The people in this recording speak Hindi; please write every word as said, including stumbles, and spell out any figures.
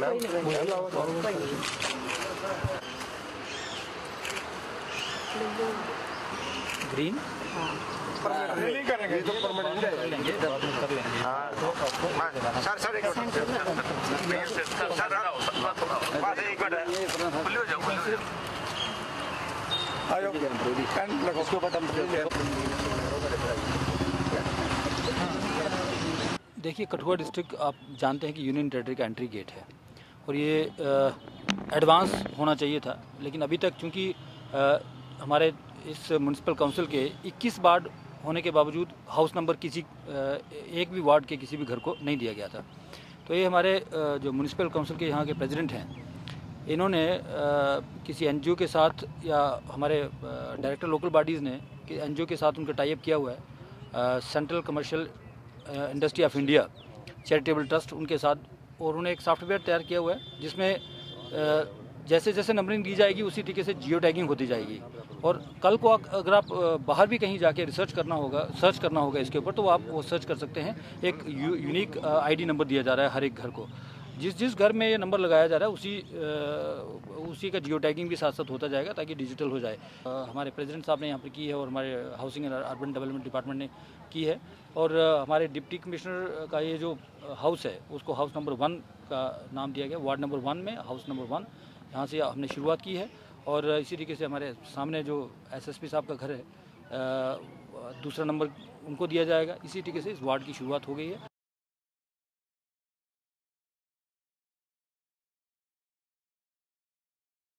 ग्रीन नहीं करेंगे, तो परमानेंट है। सर सर एक मिनट सर बस एक मिनट आयो एंड लगो उसके ऊपर देखिए, कठुआ डिस्ट्रिक्ट आप जानते हैं कि यूनियन टेरिटरी का एंट्री गेट है और ये एडवांस होना चाहिए था, लेकिन अभी तक चूँकि हमारे इस म्यूनसिपल काउंसिल के इक्कीस वार्ड होने के बावजूद हाउस नंबर किसी एक भी वार्ड के किसी भी घर को नहीं दिया गया था। तो ये हमारे जो म्यूनसिपल काउंसिल के यहाँ के प्रेसिडेंट हैं, इन्होंने किसी एनजीओ के साथ या हमारे डायरेक्टर लोकल बॉडीज़ ने कि एनजीओ के साथ उनका टाई अप किया हुआ है, central commercial industry of India charitable trust उनके साथ, और उन्होंने एक सॉफ्टवेयर तैयार किया हुआ है जिसमें जैसे जैसे नंबरिंग दी जाएगी उसी तरीके से जियो टैगिंग होती जाएगी। और कल को अगर आप बाहर भी कहीं जाके रिसर्च करना होगा सर्च करना होगा इसके ऊपर, तो आप वो सर्च कर सकते हैं। एक यू, यूनिक आईडी नंबर दिया जा रहा है हर एक घर को, जिस जिस घर में ये नंबर लगाया जा रहा है उसी उसी का जियो टैगिंग भी साथ साथ होता जाएगा ताकि डिजिटल हो जाए। हमारे प्रेसिडेंट साहब ने यहाँ पर की है और हमारे housing and urban development department ने की है, और हमारे डिप्टी कमिश्नर का ये जो हाउस है उसको हाउस नंबर वन का नाम दिया गया। वार्ड नंबर वन में हाउस नंबर वन यहाँ से हमने शुरुआत की है, और इसी तरीके से हमारे सामने जो एसएसपी साहब का घर है दूसरा नंबर उनको दिया जाएगा। इसी तरीके से इस वार्ड की शुरुआत हो गई है।